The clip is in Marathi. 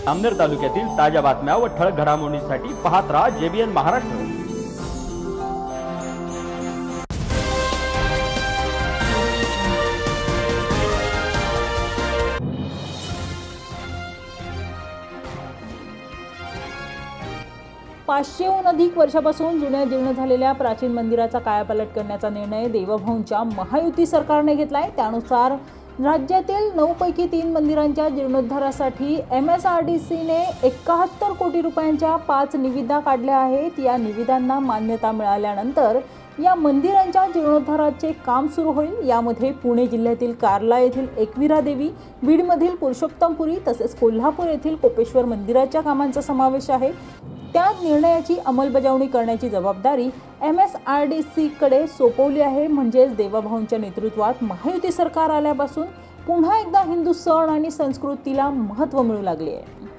जामनेर तालुक्यातील ताज्या बातम्या व ठळक घडामोडींसाठी पाहत राहा JBN महाराष्ट्र। पाचशेहून अधिक वर्षापासून जुन्या जीर्ण झालेल्या प्राचीन मंदिराचा कायापालट करण्याचा निर्णय देवभाऊंच्या महायुती सरकारने घेतलाय। त्यानुसार राज्यातील 9 पैकी 3 मंदिरांच्या जीर्णोद्धारासाठी MSRDCने 71 कोटी रुपयांच्या 5 निविदा काढल्या आहेत। या निविदांना मान्यता मिळाल्यानंतर या मंदिरांच्या जीर्णोद्धाराचे काम सुरू होईल। यामध्ये पुणे जिल्ह्यातील कार्ला येथील एकविरा देवी, बीडमधील पुरुषोत्तमपुरी तसेच कोल्हापूर येथील कोपेश्वर मंदिराच्या कामांचा समावेश आहे। त्या निर्णयाची अंमलबजावणी करण्याची जबाबदारी MSRDCकडे सोपवली आहे। म्हणजेच देवभाऊंच्या नेतृत्वात महायुती सरकार आल्यापासून पुन्हा एकदा हिंदू सण आणि संस्कृतीला महत्त्व मिळू लागले आहे।